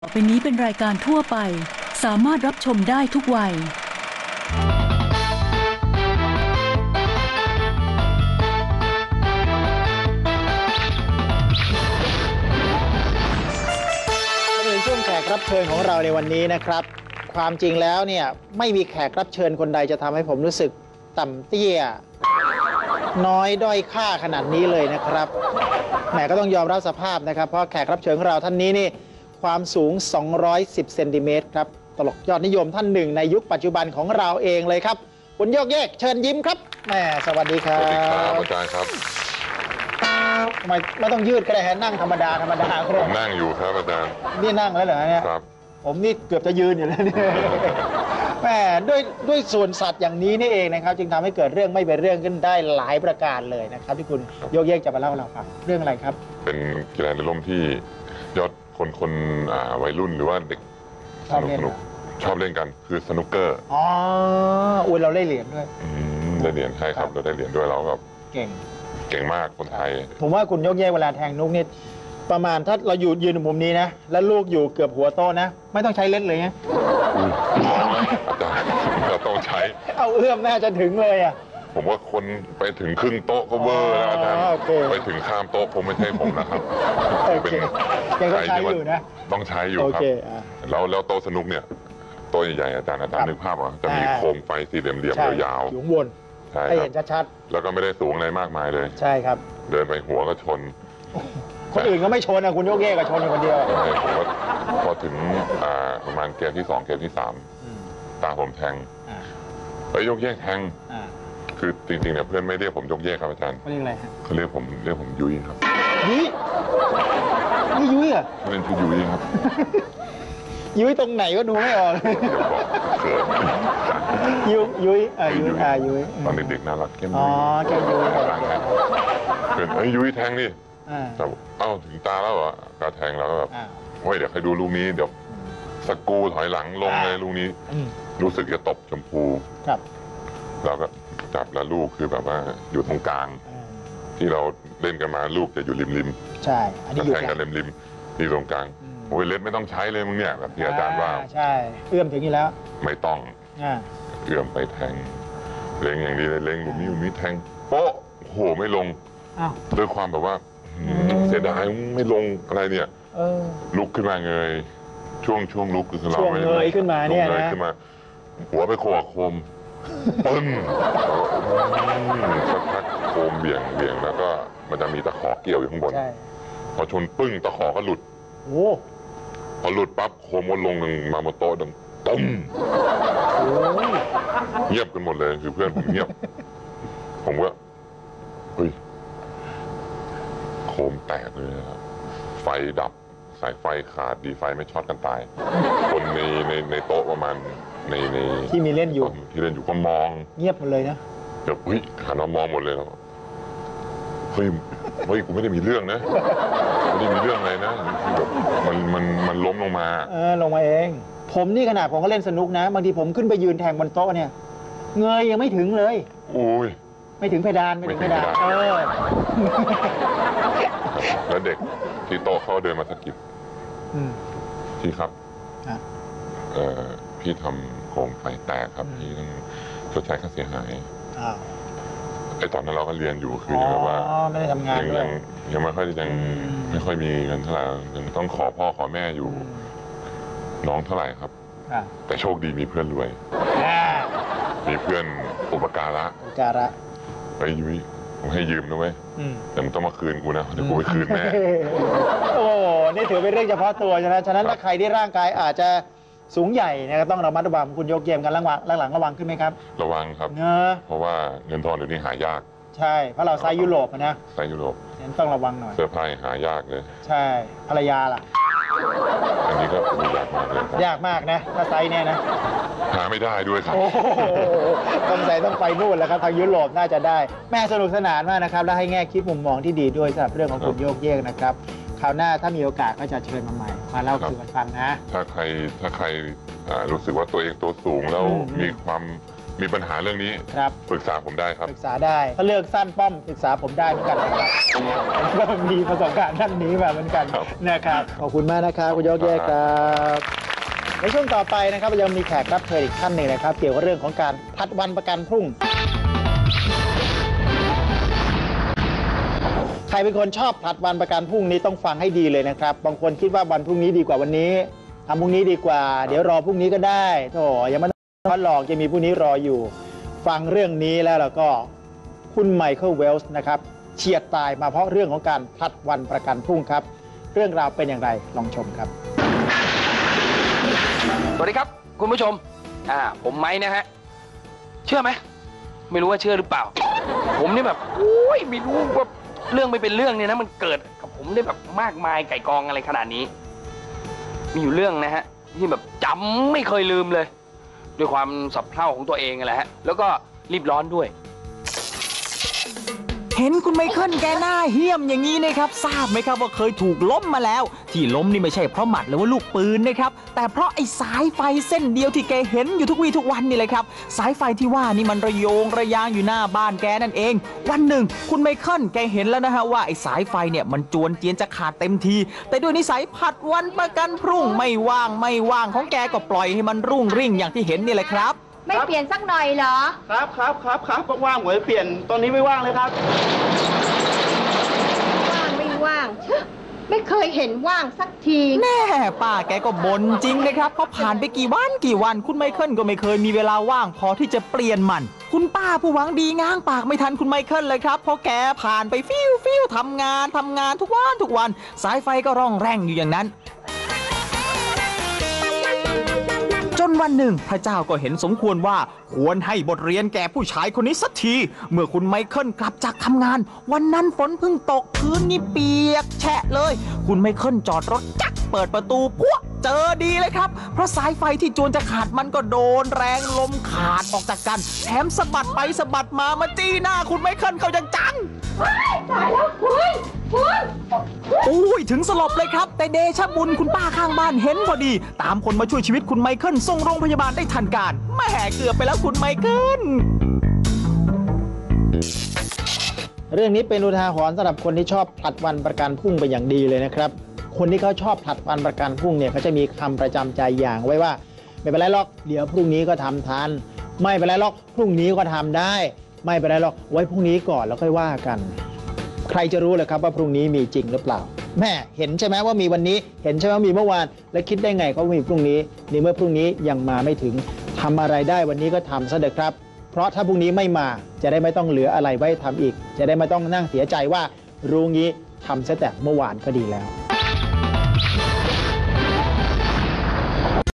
ต่อไปนี้เป็นรายการทั่วไปสามารถรับชมได้ทุกวัยเป็นช่วงแขกรับเชิญของเราในวันนี้นะครับความจริงแล้วเนี่ยไม่มีแขกรับเชิญคนใดจะทำให้ผมรู้สึกต่ำเตี้ยน้อยด้อยค่าขนาดนี้เลยนะครับแหมก็ต้องยอมรับสภาพนะครับเพราะแขกรับเชิญของเราท่านนี้นี่ความสูง210 เซนติเมตรครับตลกยอดนิยมท่านหนึ่งในยุคปัจจุบันของเราเองเลยครับคุณโยกเยกเชิญยิ้มครับแหมสวัสดีครับสวัสดีครับอาจารย์ครับทำไมไม่ต้องยืดก็ได้ฮะนั่งธรรมดาครับผมนั่งอยู่ครับอาจารย์นี่นั่งแล้วเหรอเนี่ยครับผมนี่เกือบจะยืนอยู่แล้วเนี่ยแหมด้วยส่วนสัตว์อย่างนี้นี่เองนะครับจึงทำให้เกิดเรื่องไม่เป็นเรื่องขึ้นได้หลายประการเลยนะครับที่คุณโยกเยกจะมาเล่าให้เราฟังเรื่องอะไรครับเป็นกีฬาในร่มที่ยอดคนวัยรุ่นหรือว่าเด็กสนุกชอบเล่นกันคือสนุกเกอร์อ๋ออุ้ยเราได้เหรียญด้วยได้เหรียญใช่ครับเราได้เหรียญด้วยเราแบบเก่งมากคนไทยผมว่าคุณโยกเยกเวลาแทงนุกนี่ประมาณถ้าเรายืนมุมนี้นะแล้วลูกอยู่เกือบหัวโต๊ะนะไม่ต้องใช้เล่นเลยไงอาจารย์เราต้องใช้เอาเอื้อมน่าจะถึงเลยอ่ะผมว่าคนไปถึงครึ่งโต๊ะก็เวอร์แล้วอาจารย์ไปถึงข้ามโต๊ะคงไม่ใช่ผมนะครับเป็นยังต้องใช้อยู่นะต้องใช้อยู่ครับแล้วโต๊ะสนุกเนี่ยโต๊ะใหญ่ๆอาจารย์นึกภาพว่าจะมีโคมไฟสี่เหลี่ยมๆยาวๆอยู่บนใช่ให้เห็นชัดๆแล้วก็ไม่ได้สูงอะไรมากมายเลยใช่ครับเดินไปหัวก็ชนคนอื่นก็ไม่ชนนะคุณโยกเยกก็ชนอยู่คนเดียวผมว่าพอถึงประมาณเกมที่2เกมที่3ตาผมแทงโยกเยกแทงคือจริงๆเนี่ยเพื่อนไม่เรียกผมโยกเยกครับอาจารย์เขาเรียกอะไรฮะเขาเรียกผมยุ้ยครับยุ้ยนี่ยุ้ยเหรอเขาเรียกชื่อยุ้ยครับยุ้ยตรงไหนก็ดูไม่ออกยุ้ยยุ้ยตอนเด็กๆน่ารักเข้มอ๋อแกยุ้ยเพื่อนยุ้ยแทงนี่แต่ถึงตาแล้วเหรอการแทงแล้วแบบเฮ้ยเดี๋ยวใครดูลูกนี้เดี๋ยวสกูถอยหลังลงเลยลูกนี้รู้สึกจะตบชมพูครับเราก็จับแล้วลูกคือแบบว่าอยู่ตรงกลางที่เราเล่นกันมาลูกจะอยู่ริมใช่อันนี้อยู่แทงกันริมที่ตรงกลางโอ้ยเล็ดไม่ต้องใช้เลยมึงเนี่ยแบบที่อาจารย์ว่าใช่เอื้อมถึงนี้แล้วไม่ต้องเอื้อมไปแทงเล็งอย่างดีเลยเล็งลูกนี้แทงโป๊ะโหไม่ลงด้วยความแบบว่าเสียดายไม่ลงอะไรเนี่ยลุกขึ้นมาเงยช่วงลุกคือเราไม่เงยขึ้นมาเนี่ยนะหัวไปโขกโคมปึ้งสักพักโคมเบี่ยงแล้วก็มันจะมีตะขอเกี่ยวอยู่ข้างบนพอชนปึ้งตะขอก็หลุดพอหลุดปั๊บโคมก็ลงมาบนโต๊ะดังตุ้มเงียบกันหมดเลยคือเพื่อนผมเงียบผมก็เฮ้ยโคมแตกเลยครับไฟดับสายไฟขาดดีไฟไม่ช็อตกันตายคนในโต๊ะประมาณในที่มีเล่นอยู่ก็มองเงียบหมดเลยนะแบบเฮ้ยหันมามองหมดเลยแล้วเฮ้ยกูไม่ได้มีเรื่องนะไม่ได้มีเรื่องอะไรนะแบบมันล้มลงมาลงมาเองผมนี่ขนาดผมก็เล่นสนุกนะบางทีผมขึ้นไปยืนแทงบนโต๊ะเนี่ยเงยยังไม่ถึงเลยโอ้ยไม่ถึงเพดานแล้วเด็กที่โต๊ะเขาเดินมาสะกิดพี่ครับพี่ทำโคมไฟแตกครับพี่ต้องชดใช้ค่าเสียหายไอ้ตอนนั้นเราก็เรียนอยู่คือแบบว่าไม่ได้ทำงานยังไม่ค่อยมีเงินเท่าไหร่ยังต้องขอพ่อขอแม่อยู่น้องเท่าไหร่ครับแต่โชคดีมีเพื่อนรวยมีเพื่อนอุปการะไปยุ้ยผมให้ยืมนะเว้ยแต่มึงต้องมาคืนกูนะเดี๋ยวกูไปคืนแม่โอ้นี่ถือเป็นเรื่องเฉพาะตัวใช่ไหมฉะนั้นถ้าใครที่ร่างกายอาจจะสูงใหญ่เนี่ยก็ต้องระมัดระวังคุณโยกเยกกันหลังระวังขึ้นไหมครับระวังครับเพราะว่าเงินทองเดี๋ยวนี้หายากใช่เพราะเราไซส์ยุโรปนะไซส์ยุโรปต้องระวังหน่อยเสื้อผ้าหายากเลยใช่ภรรยาล่ะอันนี้ก็ยากมากเลยยากมากนะถ้าไซส์เนี่ยนะหาไม่ได้ด้วยครับต้องไปนู่นแล้วครับทางยุโรปน่าจะได้แม่สนุกสนานมากนะครับและให้แง่คิดมุมมองที่ดีด้วยสำหรับเรื่องของคุณโยกเยกนะครับคราวหน้าถ้ามีโอกาสก็จะเชิญมาใหม่มาเล่าสู่กันฟังนะถ้าใครรู้สึกว่าตัวเองตัวสูงแล้วมีความมีปัญหาเรื่องนี้ครับปรึกษาผมได้ครับปรึกษาได้ถ้าเลือกสั้นป้อมปรึกษาผมได้เหมือนกันนะครับก็มีประสบการณ์ด้านนี้มาเหมือนกันครับนะครับขอบคุณมากนะครับคุณโยกเย่ครับในช่วงต่อไปนะครับยังมีแขกรับเชิญอีกท่านหนึ่งนะครับเกี่ยวกับเรื่องของการผลัดวันประกันพรุ่งใครเป็นคนชอบผลัดวันประกันพรุ่งนี้ต้องฟังให้ดีเลยนะครับบางคนคิดว่าวันพรุ่งนี้ดีกว่าวันนี้ทำพรุ่งนี้ดีกว่าเดี๋ยวรอพรุ่งนี้ก็ได้โธ่ยังไม่ต้องหลอกจะมีพรุ่งนี้รออยู่ฟังเรื่องนี้แล้วเราก็คุณไมเคิลเวลส์นะครับเฉียดตายมาเพราะเรื่องของการผลัดวันประกันพรุ่งครับเรื่องราวเป็นอย่างไรลองชมครับสวัสดีครับคุณผู้ชมผมไม้นะฮะเชื่อไหมไม่รู้ว่าเชื่อหรือเปล่าผมนี่แบบโอ้ยไม่รู้ว่าเรื่องไม่เป็นเรื่องเนี่ยนะมันเกิดกับผมได้แบบมากมายไก่กองอะไรขนาดนี้มีอยู่เรื่องนะฮะที่แบบจำไม่เคยลืมเลยด้วยความสับเพร่าของตัวเองแหละฮะแล้วก็รีบร้อนด้วยเห็นคุณไมเคิลแกหน้าเหี้ยมอย่างนี้นะครับทราบไหมครับว่าเคยถูกล้มมาแล้วที่ล้มนี่ไม่ใช่เพราะหมัดหรือว่าลูกปืนนะครับแต่เพราะไอ้สายไฟเส้นเดียวที่แกเห็นอยู่ทุกวี่ทุกวันนี่เลยครับสายไฟที่ว่านี่มันระโยงระยางอยู่หน้าบ้านแกนั่นเองวันหนึ่งคุณไมเคิลแกเห็นแล้วนะฮะว่าไอ้สายไฟเนี่ยมันจวนเจียนจะขาดเต็มทีแต่ด้วยนิสัยผัดวันประกันพรุ่งไม่ว่างของแกก็ปล่อยให้มันรุ่งริ่งอย่างที่เห็นนี่แหละครับไม่เปลี่ยนสักหน่อยเหรอครับว่างๆผมจะเปลี่ยนตอนนี้ไม่ว่างเลยครับว่างไม่ว่างเชอะไม่เคยเห็นว่างสักทีแน่ป้าแกก็บ่นจริงนะครับเพราะผ่านไปกี่วันคุณไมเคิลก็ไม่เคยมีเวลาว่างพอที่จะเปลี่ยนมันคุณป้าผู้หวังดีง้างปากไม่ทันคุณไมเคิลเลยครับเพราะแกผ่านไปฟิวทำงานทุกวันสายไฟก็ร่องแร่งอยู่อย่างนั้นจนวันหนึ่งพระเจ้าก็เห็นสมควรว่าควรให้บทเรียนแก่ผู้ชายคนนี้สักทีเมื่อคุณไมเคิลกลับจากทำงานวันนั้นฝนเพิ่งตกพื้นนี่เปียกแฉะเลยคุณไมเคิลจอดรถจักเปิดประตูปุ๊บเจอดีเลยครับเพราะสายไฟที่จวนจะขาดมันก็โดนแรงลมขาดออกจากกันแถมสะบัดไปสะบัดมาจี้หน้าคุณไมเคิลเขาอย่างจังตายแล้วคุณอุ้ยถึงสลบเลยครับแต่เดชะบุญคุณป้าข้างบ้านเห็นพอดีตามคนมาช่วยชีวิตคุณไมเคิลส่งโรงพยาบาลได้ทันการแม่เกือบไปแล้วคุณไมเคิลเรื่องนี้เป็นอุทาหรณ์สำหรับคนที่ชอบผลัดวันประกันพรุ่งเป็นอย่างดีเลยนะครับคนที่เขาชอบผลัดวันประกันพรุ่งเนี่ยเขาจะมีคำประจำใจอย่างไว้ว่าไม่เป็นไรหรอกเดี๋ยวพรุ่งนี้ก็ทำทันไม่เป็นไรหรอกพรุ่งนี้ก็ทำได้ไม่เป็นไรหรอกไว้พรุ่งนี้ก่อนแล้วค่อยว่ากันใครจะรู้เลยครับว่าพรุ่งนี้มีจริงหรือเปล่าแม่เห็นใช่ไหมว่ามีวันนี้เห็นใช่ไหมว่ามีเมื่อวานแล้วคิดได้ไงเขามีพรุ่งนี้ในเมื่อพรุ่งนี้ยังมาไม่ถึงทำอะไรได้วันนี้ก็ทำซะเถอะครับเพราะถ้าพรุ่งนี้ไม่มาจะได้ไม่ต้องเหลืออะไรไว้ทำอีกจะได้ไม่ต้องนั่งเสียใจว่ารู้งี้ทำซะแต่เมื่อวานก็ดีแล้ว